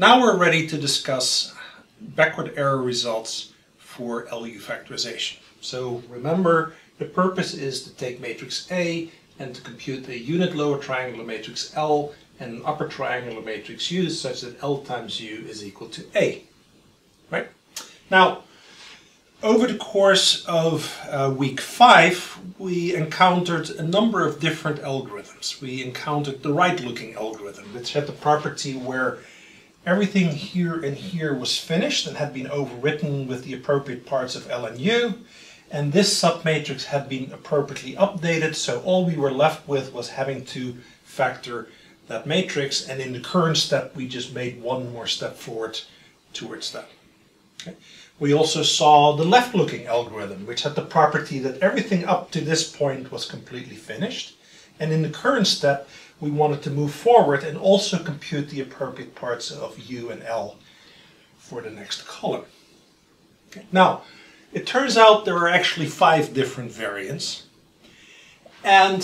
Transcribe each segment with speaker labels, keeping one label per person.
Speaker 1: now we're ready to discuss backward error results for LU factorization. So remember, the purpose is to take matrix A and to compute a unit lower triangular matrix L and an upper triangular matrix U such that L times U is equal to A. Right? Now, over the course of week 5, we encountered a number of different algorithms. We encountered the right-looking algorithm, which had the property where everything here and here was finished and had been overwritten with the appropriate parts of L and U, and this submatrix had been appropriately updated, so all we were left with was having to factor that matrix, and in the current step we just made one more step forward towards that. Okay. We also saw the left-looking algorithm, which had the property that everything up to this point was completely finished. And in the current step, we wanted to move forward and also compute the appropriate parts of U and L for the next column. Okay. Now, it turns out there are actually 5 different variants. And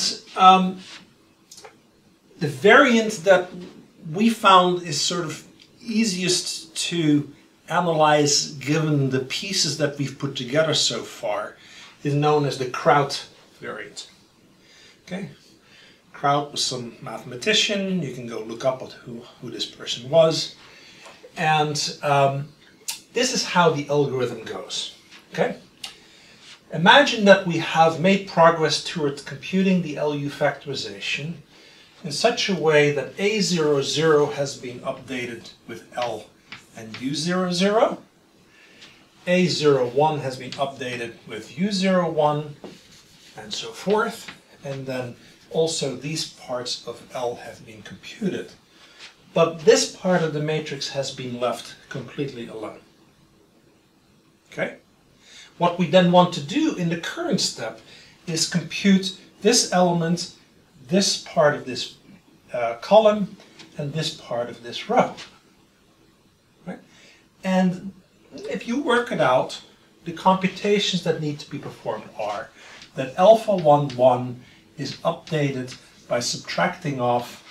Speaker 1: the variant that we found is sort of easiest to analyze given the pieces that we've put together so far is known as the Kraut variant. Okay, Kraut was some mathematician. You can go look up who this person was, and this is how the algorithm goes. Okay, imagine that we have made progress towards computing the LU factorization in such a way that A00 has been updated with L and U00, A01 has been updated with U01, and so forth, and then also these parts of L have been computed. But this part of the matrix has been left completely alone. Okay? What we then want to do in the current step is compute this element, this part of this column, and this part of this row. And if you work it out, the computations that need to be performed are that alpha 1, 1 is updated by subtracting off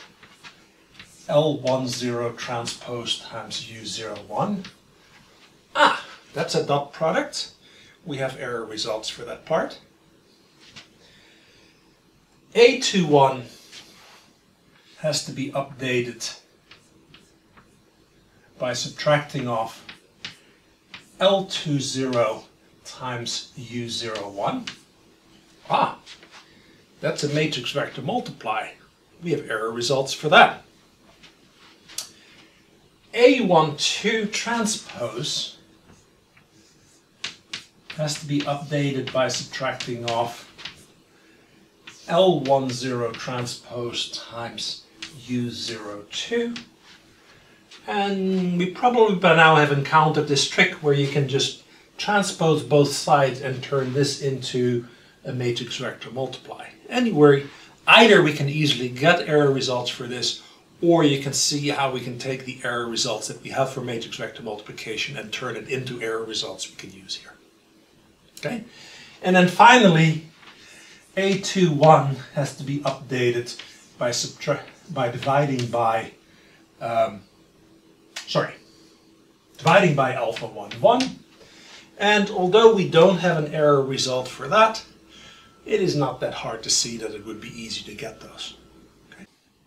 Speaker 1: L10 transpose times U01. Ah, that's a dot product. We have error results for that part. A21 has to be updated by subtracting off L20 times U01. Ah, that's a matrix vector multiply. We have error results for that. A12 transpose has to be updated by subtracting off L10 transpose times U02. And we probably by now have encountered this trick where you can just transpose both sides and turn this into a matrix vector multiply. Anyway, either we can easily get error results for this, or you can see how we can take the error results that we have for matrix vector multiplication and turn it into error results we can use here. Okay? And then finally, A21 has to be updated by dividing by alpha 1, 1. And although we don't have an error result for that, it is not that hard to see that it would be easy to get those. Okay.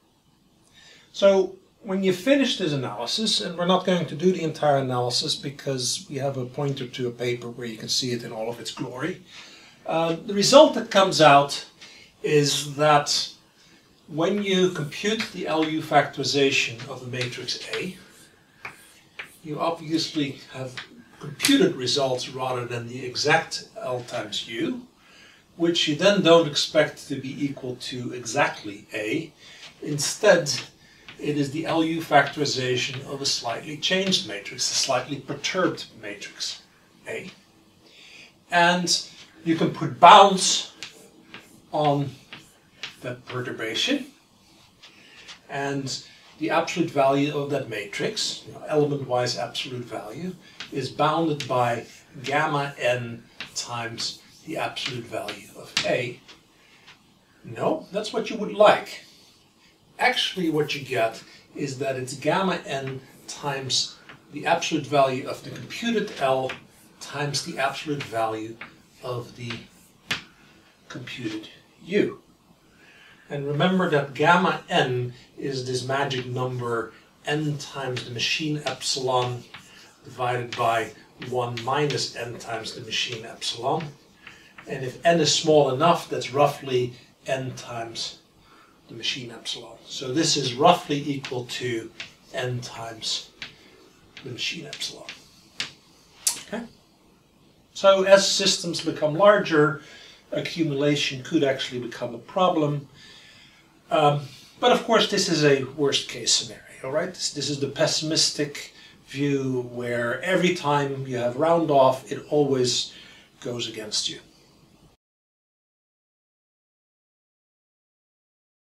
Speaker 1: So when you finish this analysis, and we're not going to do the entire analysis because we have a pointer to a paper where you can see it in all of its glory, the result that comes out is that when you compute the LU factorization of the matrix A, you obviously have computed results rather than the exact L times U, which you then don't expect to be equal to exactly A. Instead, it is the LU factorization of a slightly changed matrix, a slightly perturbed matrix A. And you can put bounds on that perturbation, and the absolute value of that matrix, element-wise absolute value, is bounded by gamma n times the absolute value of A. No, that's what you would like. Actually what you get is that it's gamma n times the absolute value of the computed L times the absolute value of the computed U. And remember that gamma n is this magic number n times the machine epsilon divided by 1 minus n times the machine epsilon. And if n is small enough, that's roughly n times the machine epsilon. So this is roughly equal to n times the machine epsilon. Okay? So as systems become larger, accumulation could actually become a problem. But of course this is a worst case scenario, right? This is the pessimistic view where every time you have round off, it always goes against you.